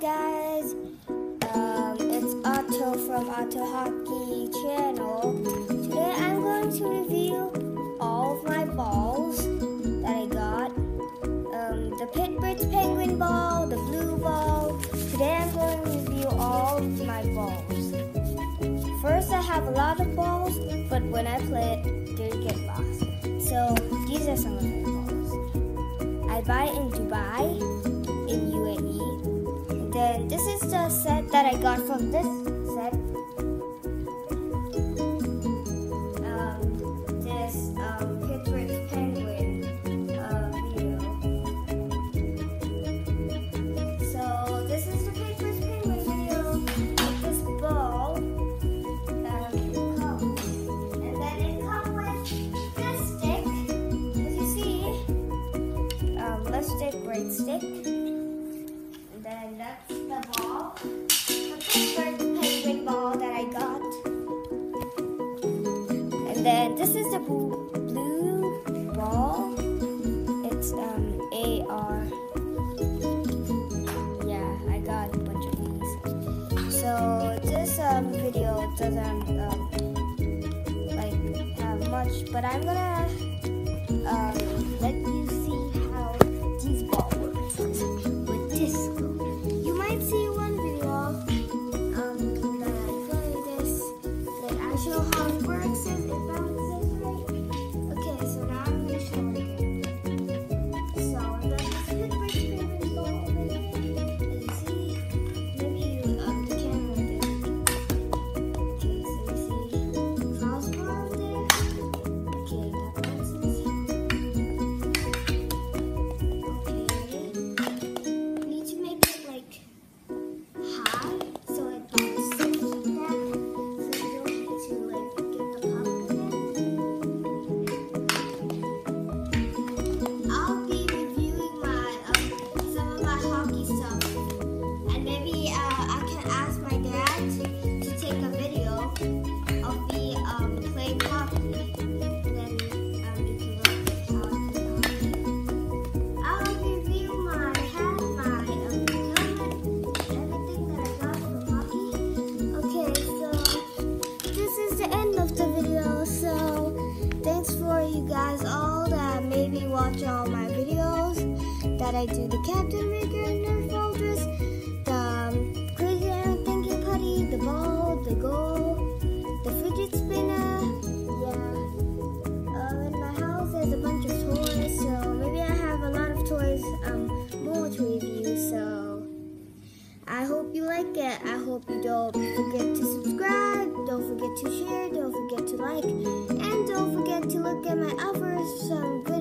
guys, it's Otto from Otto Hockey Channel. Today I'm going to review all of my balls that I got. The Pittsburgh Penguin ball, the blue ball. Today I'm going to review all of my balls. First, I have a lot of balls, but when I play it, they get lost. So these are some of my balls. I buy it in Dubai, in UAE. And then this is the set that I got from this set. Pittsburgh Penguin video. So this is the Pittsburgh Penguin video with this ball comes. And then it comes with this stick, as you see. Left stick, right stick. And then that's the ball. The Pittsburgh Penguin ball that I got. And then this is the blue ball. It's AR. Yeah, I got a bunch of these. So this video doesn't like have much, but I'm gonna let you see how these balls work with disco. You might see one video that I play this, that I show how it works and it bounces right. Okay, so now I'm gonna show it again. So I got this Pittsburgh Penguin ball over here. As you see, maybe the camera didn't. Okay, so you see crossbar there. Okay, that bounces. Okay, need to make it like high so it bounces like that. So you don't need to like get the pop in it. I'll be reviewing my some of my hockey stuff, and maybe I can ask my dad to take a video of me playing hockey. Then you can look at how I play hockey. I'll review my hat, my helmet, everything that I got from hockey. Okay, so this is the end of the video. So thanks for you guys all that maybe watch all my videos that I do, the Captain Maker and Nerf Fortress, the Crazy Aaron Thinking Putty, the ball, the goal, the fidget spinner. Yeah. In my house there's a bunch of toys, so maybe I have a lot of toys more to review. So I hope you like it. I hope you don't forget to subscribe, don't forget to share, don't forget to like, and don't forget to look at my other some good